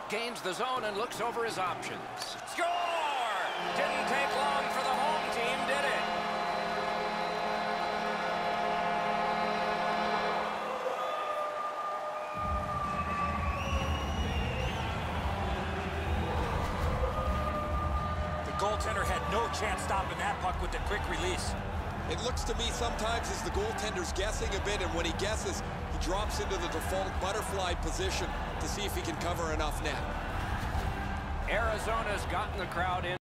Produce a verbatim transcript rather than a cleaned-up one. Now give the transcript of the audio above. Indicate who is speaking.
Speaker 1: Gains the zone and looks over his options. Score! Didn't take long for the home team, did it?
Speaker 2: The goaltender had no chance stopping that puck with the quick release.
Speaker 3: It looks to me sometimes as the goaltender's guessing a bit, and when he guesses, he drops into the default butterfly position to see if he can cover enough net.
Speaker 1: Arizona's gotten the crowd in.